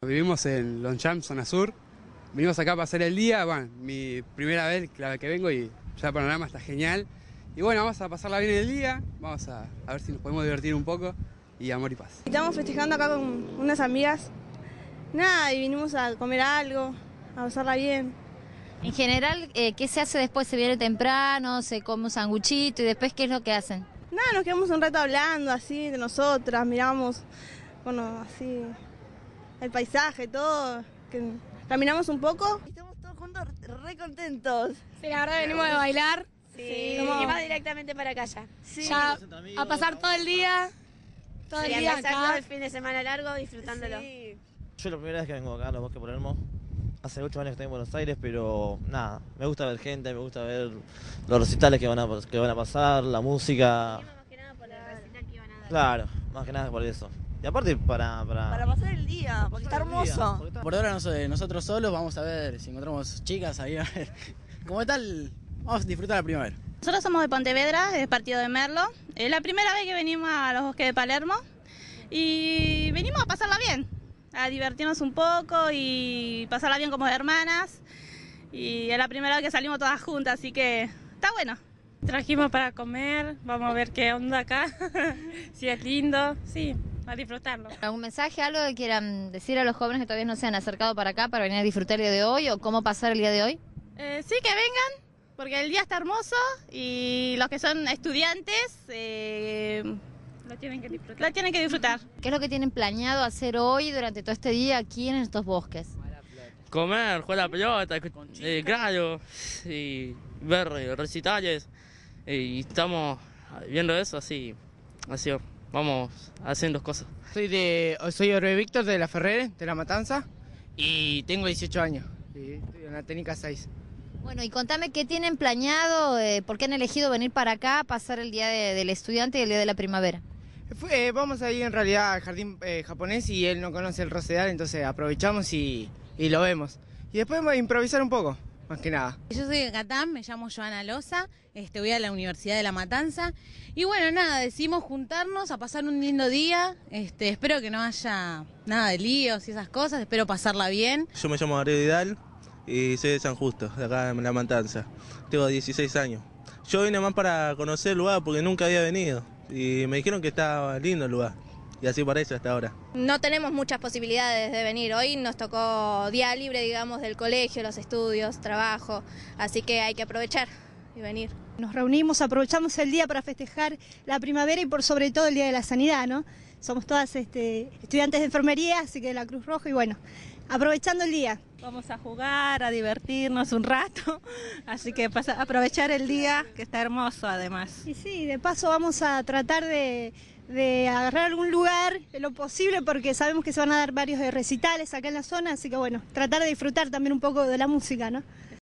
Vivimos en Longchamp, zona sur. Venimos acá a pasar el día, bueno, mi primera vez la que vengo y ya el panorama está genial. Y bueno, vamos a pasarla bien el día, vamos a ver si nos podemos divertir un poco y amor y paz. Estamos festejando acá con unas amigas, nada, y vinimos a comer algo, a pasarla bien. En general, ¿qué se hace después? ¿Se viene temprano, se come un sanguchito y después qué es lo que hacen? Nada, nos quedamos un rato hablando así de nosotras, miramos, bueno, así, el paisaje, todo, que caminamos un poco. Estamos todos juntos re contentos. Sí, la verdad venimos de bailar. Sí, y va directamente para acá ya. Sí. Ya a pasar todo el día. Todo el día acá. Todo el fin de semana largo disfrutándolo. Sí. Yo la primera vez que vengo acá a los Bosques Palermo. Hace 8 años que estoy en Buenos Aires, pero nada, me gusta ver gente, me gusta ver los recitales que van a pasar, la música. Más que nada por el recital que iban a dar. Claro, más que nada por eso. Y aparte para pasar el día, porque está hermoso. Por ahora nosotros solos vamos a ver si encontramos chicas ahí a ver. Como tal, vamos a disfrutar la primavera. Nosotros somos de Pontevedra, del partido de Merlo. Es la primera vez que venimos a los Bosques de Palermo y venimos a pasarla bien, a divertirnos un poco y pasarla bien como hermanas. Y es la primera vez que salimos todas juntas, así que está bueno. Trajimos para comer, vamos a ver qué onda acá, si es lindo, sí, a disfrutarlo. ¿Algún mensaje, algo que quieran decir a los jóvenes que todavía no se han acercado para acá para venir a disfrutar el día de hoy o cómo pasar el día de hoy? Sí, que vengan, porque el día está hermoso y los que son estudiantes Lo tienen que disfrutar. lo tienen que disfrutar. ¿Qué es lo que tienen planeado hacer hoy durante todo este día aquí en estos bosques? Comer, jugar a la pelota, claro, y ver recitales. Y estamos viendo eso, así vamos haciendo cosas. Soy Orbe Víctor de La Ferrere, de La Matanza, y tengo 18 años, y estudio en la técnica 6. Bueno, y contame qué tienen planeado, por qué han elegido venir para acá a pasar el día del estudiante y el día de la primavera. Vamos a ir en realidad al jardín japonés y él no conoce el Rosedal, entonces aprovechamos y lo vemos. Y después vamos a improvisar un poco, más que nada. Yo soy de Catán, me llamo Joana Loza, voy a la Universidad de La Matanza y bueno, nada, decidimos juntarnos a pasar un lindo día, espero que no haya nada de líos y esas cosas, espero pasarla bien. Yo me llamo Ariel Vidal y soy de San Justo, de acá en La Matanza, tengo 16 años. Yo vine más para conocer el lugar porque nunca había venido y me dijeron que estaba lindo el lugar. Y así parece hasta ahora. No tenemos muchas posibilidades de venir. Hoy nos tocó día libre, digamos, del colegio, los estudios, trabajo. Así que hay que aprovechar y venir. Nos reunimos, aprovechamos el día para festejar la primavera y por sobre todo el Día de la Sanidad, ¿no? Somos todas estudiantes de enfermería, así que de la Cruz Roja y bueno, aprovechando el día. Vamos a jugar, a divertirnos un rato, así que aprovechar el día, que está hermoso además. Y sí, de paso vamos a tratar de agarrar algún lugar, lo posible, porque sabemos que se van a dar varios recitales acá en la zona, así que bueno, tratar de disfrutar también un poco de la música, ¿no?